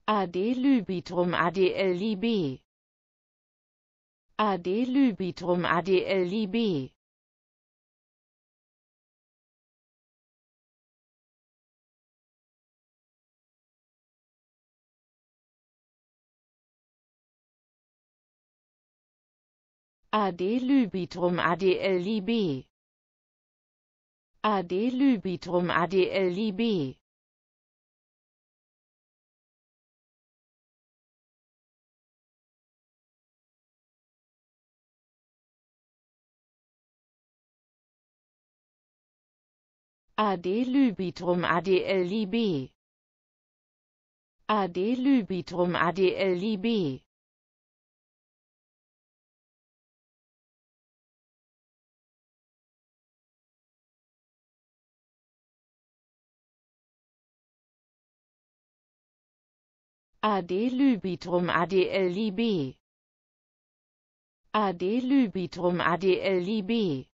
AD Lybitrum ADL-Lib AD Lybitrum ADL-Lib AD Lybitrum ADL-Lib AD Lybitrum ADL-Lib AD Lybitrum ADL-Lib AD Lybitrum ADL-Lib AD Lybitrum ADL-Lib AD Lybitrum ADL-Lib